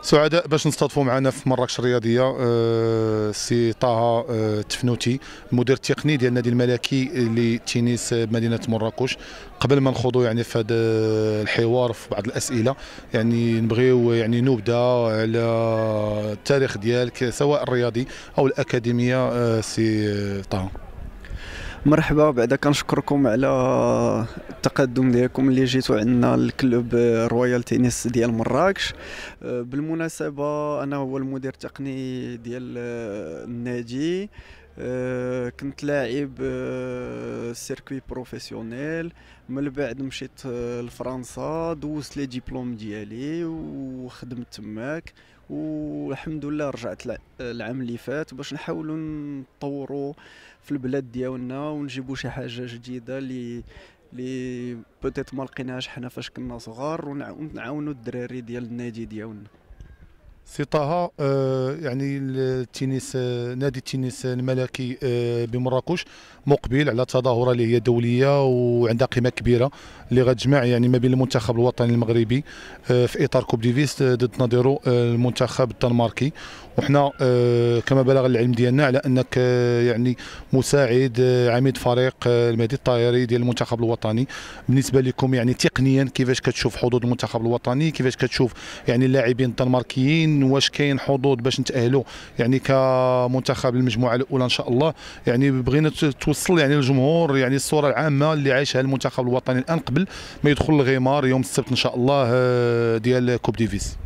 سعداء باش نستضفوا معنا في مراكش الرياضيه سي طه التفنوتي، المدير التقني ديال النادي الملكي للتنس بمدينه مراكش. قبل ما نخوضوا يعني في هذا الحوار في بعض الاسئله، يعني نبغيو يعني نبدا على التاريخ ديالك سواء الرياضي او الاكاديميه. سي طه، مرحبا. بعدا كنشكركم على التقدم ديالكم اللي جيتوا عندنا الكلوب رويال تنس ديال مراكش. بالمناسبه انا هو المدير التقني ديال النادي. كنت لاعب سيركوي بروفيسيونيل، من بعد مشيت لفرنسا، دوزت لي ديبلوم ديالي وخدمت تماك، والحمد لله رجعت العام اللي فات باش نحاولوا نطوروا في البلاد ديالنا ونجيبوا شي حاجه جديده اللي بوتيت ما لقيناهاش حنا فاش كنا صغار، ونعاونوا الدراري ديال النادي ديالنا. سي طه، يعني التنس، نادي التنس الملكي بمراكش مقبل على تظاهره اللي هي دوليه وعندها قيمه كبيره اللي غتجمع يعني ما بين المنتخب الوطني المغربي في اطار كوب ديفيس ضد نظيره المنتخب الدنماركي. وحنا كما بلغ العلم ديالنا على انك يعني مساعد عميد فريق المهدي الطاهري ديال المنتخب الوطني. بالنسبه لكم يعني تقنيا كيفاش كتشوف حظوظ المنتخب الوطني؟ كيفاش كتشوف يعني اللاعبين الدنماركيين؟ واش كاين حظوظ باش نتاهلوا يعني كمنتخب المجموعه الاولى ان شاء الله؟ يعني بغينا توصل يعني للجمهور يعني الصوره العامه اللي عايشها المنتخب الوطني الان قبل ما يدخل الغمار يوم السبت ان شاء الله ديال كوب ديفيس.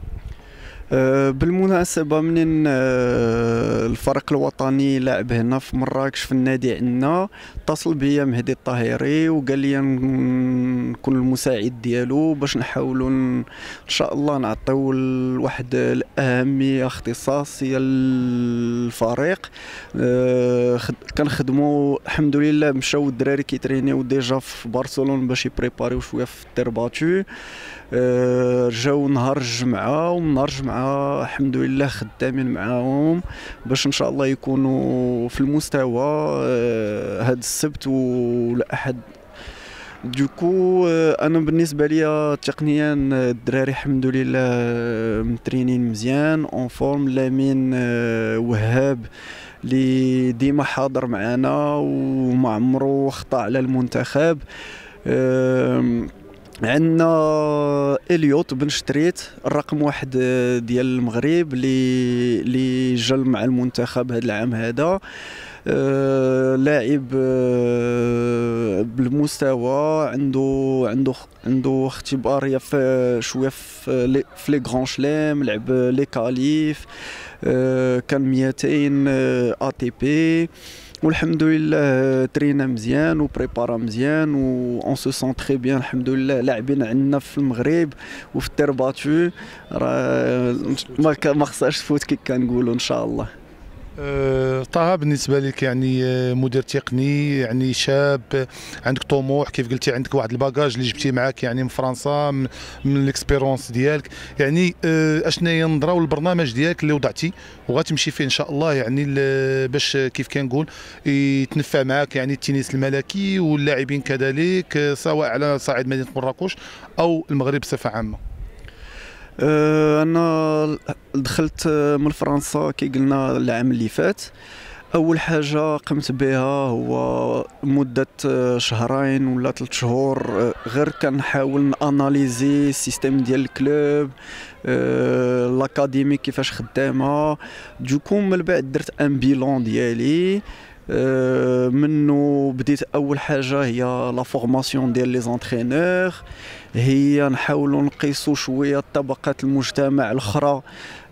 بالمناسبة منين الفريق الوطني لعب هنا في مراكش في النادي عندنا، اتصل بيا مهدي الطاهري وقال لي نكون المساعد ديالو باش نحاولوا ان شاء الله نعطيو واحد الاهميه اختصاصيه للفريق. كنخدموا الحمد لله، مشاو الدراري كيترينيو ديجا في برشلونه باش يبريباريو شويه في الترباتو. جاو نهار الجمعه، ونهار الجمعه الحمد لله خدامين معاهم باش ان شاء الله يكونوا في المستوى هذا السبت والاحد. دوكو انا بالنسبه ليا تقنيا الدراري الحمد لله مترينين مزيان اون فورم. لامين وهاب اللي ديما حاضر معنا وما عمرو خطا على المنتخب. عندنا اليوت بن شتريت الرقم واحد ديال المغرب اللي جا مع المنتخب هذا العام هذا. لاعب بالمستوى، عنده اختباريه في شويه في لي غران شلام، لعب لي كاليف، كان 200 اي تي بي، والحمد لله ترينا مزيان وبريبارا مزيان اون سو سون تري بيان الحمد لله. لاعبين عندنا في المغرب وفي الترباتو راه ما خصهاش تفوت كي كنقولوا ان شاء الله. طه، بالنسبه لك يعني مدير تقني يعني شاب، عندك طموح كيف قلتي، عندك واحد الباجاج اللي جبتيه معاك يعني من فرنسا من الاكسبيرونس ديالك. يعني اشنا هي النظره والبرنامج ديالك اللي وضعتي وغتمشي فيه ان شاء الله يعني باش كيف كنقول يتنفع معاك يعني التنس الملكي واللاعبين كذلك، سواء على صعيد مدينه مراكش او المغرب بصفه عامه؟ انا دخلت من فرنسا كي قلنا العام اللي فات. اول حاجه قمت بها هو مده شهرين ولا 3 شهور غير كنحاول ناناليزي السيستم ديال الكلوب، الاكاديمي كيفاش خدامه. دوكو من بعد درت ان بيلون ديالي، منو بديت. اول حاجه هي لا فورماسيون ديال لي زونترينور، هي نحاولوا نقيسوا شويه طبقات المجتمع الاخرى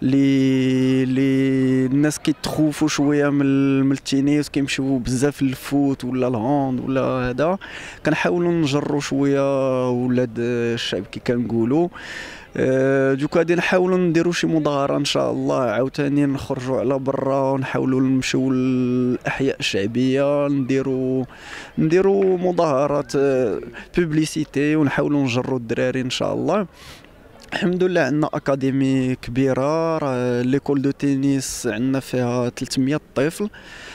اللي الناس كيتخوفوا شويه من التنس، كيمشيو بزاف للفوت ولا الهوند ولا هذا. كنحاولوا نجروا شويه ولاد الشعب كي كنقولوا. دوك غادي نحاولوا نديروا شي مظاهره ان شاء الله، عاوتاني نخرجوا على برا ونحاولوا نمشيو للاحياء الشعبيه، نديروا مظاهرات بوبليسيتي ونحاولوا نجروا الدراري ان شاء الله. الحمد لله عندنا اكاديمي كبيره، راه ليكول دو تنس عندنا فيها 300 طفل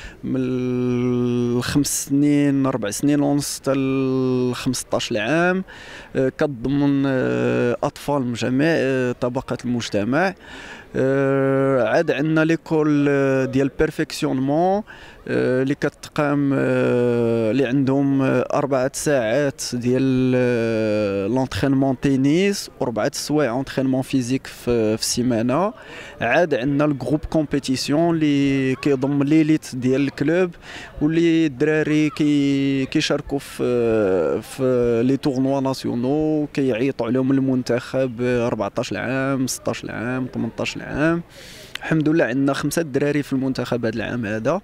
من 5 سنين 4 سنين ونص حتى ل 15 عام، كتضمن اطفال من جميع طبقات المجتمع. عاد عندنا ليكول ديال بيرفكسيونمون اللي كتقام اللي عندهم 4 ساعات ديال لونترينمون تنس و4 سوايع انترينمون فيزيك في السيمانه. عاد عندنا الجروب كومبيتيسيون اللي كيضم ليليت ديال الكلوب واللي الدراري كيشاركوا في لي تورنوا ناسيونو، كيعيطوا عليهم المنتخب 14 عام 16 عام 18 عام. الحمد لله عندنا 5 دراري في المنتخب هذا العام هذا.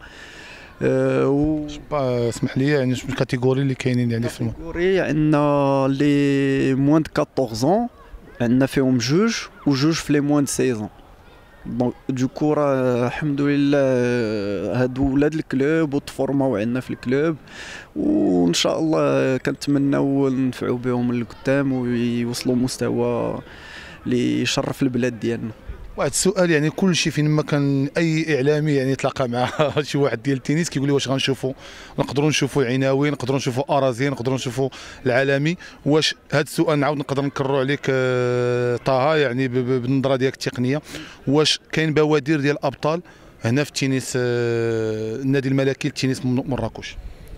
اسمح لي، يعني شنو الكاتيجوري اللي كاينين يعني في الكاتيجوري؟ عندنا لي موان دو 14 عندنا فيهم جوج وجوج في لي موان دو 16. دونك دوكو راه الحمد لله هادو ولاد الكلوب وتفورماو عندنا في الكلوب، وان شاء الله كنتمناو ننفعوا بهم لقدام ويوصلوا مستوى اللي يشرف البلاد ديالنا. واحد السؤال، يعني كل شيء فين ما كان اي اعلامي يعني يتلاقى مع شي واحد ديال التنس كيقول لي واش غنشوفوا، نقدروا نشوفوا العناوين، نقدروا نشوفوا اراضي، نقدروا نشوفوا العالمي. واش هذا السؤال نعاود نقدر نكرروا عليك طه، يعني بالنظره ديالك التقنيه، واش كاين بوادر ديال الابطال هنا في التنس النادي الملكي للتنس مراكش؟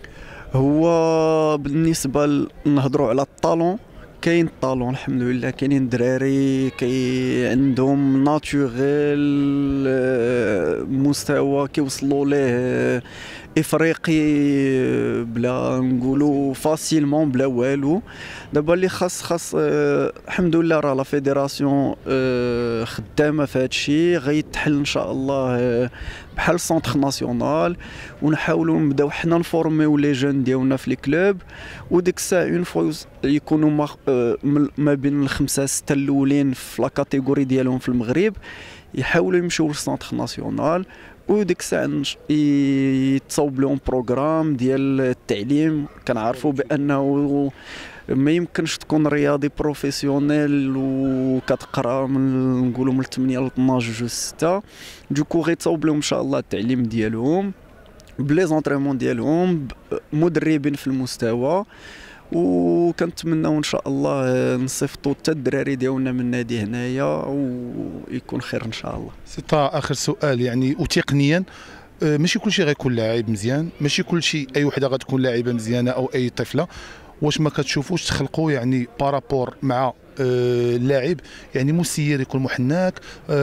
هو بالنسبه نهضروا على الطالون، كاين الطالون الحمد لله، كاينين دراري عندهم ناتوريل مستوى كيوصلوا ليه افريقي بلا نقولوا فاسيلمون بلا والو. دابا اللي خاص الحمد لله راه لا فيدراسيون خدامه في هذا الشيء، غيتحل ان شاء الله بحال سونتر ناسيونال، ونحاولوا نبداو حنا نفورميو لي جون ديالنا في لي كلوب، وديك الساعه اون فوا يكونوا ما بين الخمسه سته الاولين في لا كاتيجوري ديالهم في المغرب، يحاولوا يمشيو للسونتر ناسيونال، وديك الساعه يتصاوب لهم بروغرام ديال التعليم. كنعرفوا بانه ما يمكنش تكون رياضي بروفيسيونيل وكتقرا من نقولوا من 8 ل 12 جوج 6. دوكو غيتصاوب لهم ان شاء الله التعليم ديالهم بلي زونطريمون ديالهم، مدربين في المستوى، وكنتمناو ان شاء الله نصيفطوا حتى الدراري ديالنا من النادي هنايا ويكون خير ان شاء الله. سيطا اخر سؤال، يعني وتقنيا ماشي كلشي غيكون لاعب مزيان، ماشي كلشي اي وحده غتكون لاعبه مزيانه او اي طفله، واش ما كتشوفوش تخلقوا يعني بارابور مع اللاعب يعني مسير يكون محناك،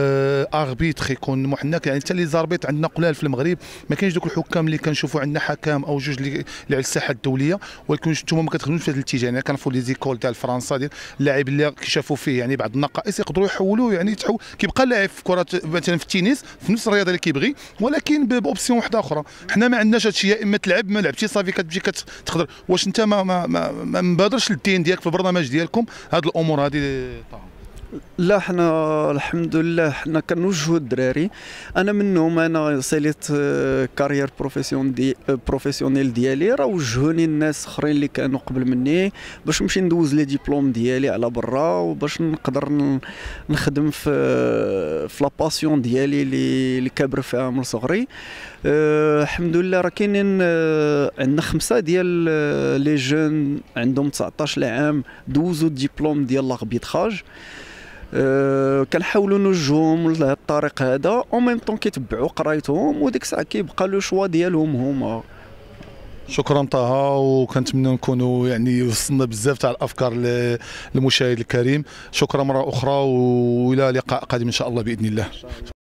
اربيتر يكون محناك، يعني حتى لي زاربيط عندنا قلال في المغرب، ما كاينش دوك الحكام اللي كنشوفوا عندنا حكام او جوج اللي على الساحه الدوليه، ولكن نتوما ما كتخدموش في هذا الاتجاه. يعني كنعرفوا لي زيكول تاع فرنسا ديال اللاعب اللي كيشافوا فيه يعني بعض النقائص يقدروا يحولوه، يعني كيبقى لاعب في كره مثلا في التنس في نفس الرياضه اللي كيبغي، ولكن باوبسيون واحده اخرى. حنا ما عندناش هذا الشيء، يا اما تلعب ما لعبتي صافي كتمشي كتقدر. واش انت ما مبادرش للدين ديالك في البرنامج ديالكم هاد الامور هذه؟ لا، حنا الحمد لله حنا كنوجهوا الدراري. انا منهم، انا ساليت كارير بروفيسيونيل ديالي، راه وجهوني الناس اخرين اللي كانوا قبل مني باش نمشي ندوز لي ديبلوم ديالي على برا، وباش نقدر نخدم في لا باسيون ديالي اللي كابر فيها من صغري. الحمد لله راه كاينين عندنا 5 ديال لي جون عندهم 19 عام دوزوا الدبلوم ديال لاربيتراج. كنحاولوا نوجههم لهذا الطريق هذا، او ميم طون كيتبعوا قرايتهم، وديك الساعه كيبقى لو شوا ديالهم هما. شكرا طه، وكنتمنى نكونوا يعني وصلنا بزاف تاع الافكار للمشاهد الكريم. شكرا مره اخرى، والى لقاء قادم ان شاء الله باذن الله.